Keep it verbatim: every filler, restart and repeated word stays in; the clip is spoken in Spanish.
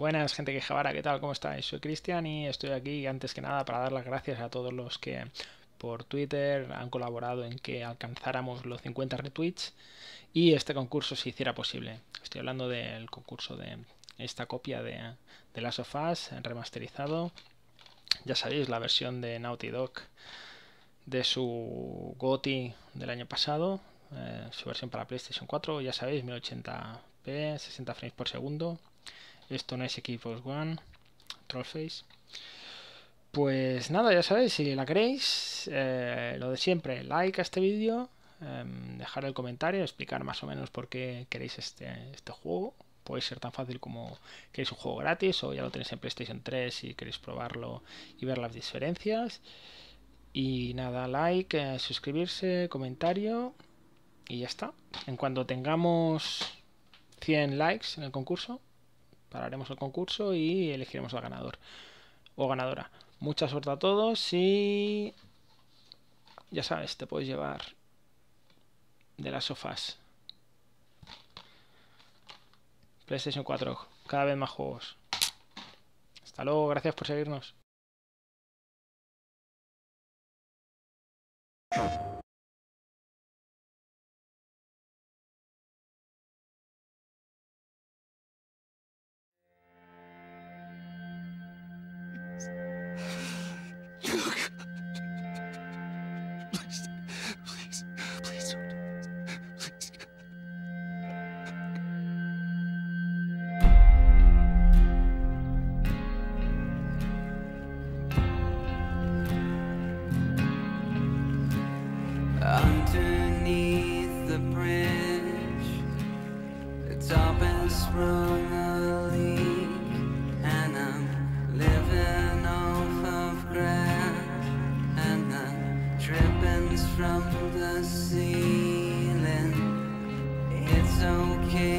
Buenas, gente que jabara, ¿qué tal? ¿Cómo estáis? Soy Cristian y estoy aquí antes que nada para dar las gracias a todos los que por Twitter han colaborado en que alcanzáramos los cincuenta retweets y este concurso se hiciera posible. Estoy hablando del concurso de esta copia de The Last of Us remasterizado. Ya sabéis, la versión de Naughty Dog de su GOTY del año pasado, eh, su versión para PlayStation cuatro, ya sabéis, mil ochenta p, sesenta frames por segundo. Esto no es Xbox One, Trollface. Pues nada, ya sabéis, si la queréis, eh, lo de siempre, like a este vídeo, eh, dejar el comentario, explicar más o menos por qué queréis este, este juego. Puede ser tan fácil como queréis un juego gratis o ya lo tenéis en PlayStation tres y queréis probarlo y ver las diferencias. Y nada, like, eh, suscribirse, comentario y ya está. En cuanto tengamos cien likes en el concurso, pararemos el concurso y elegiremos al ganador o ganadora. Mucha suerte a todos y ya sabes, te puedes llevar de las sofás. PlayStation cuatro, cada vez más juegos. Hasta luego, gracias por seguirnos. Underneath the bridge, the top has sprung a leak, and I'm living off of grass, and the drippings from the ceiling. It's okay.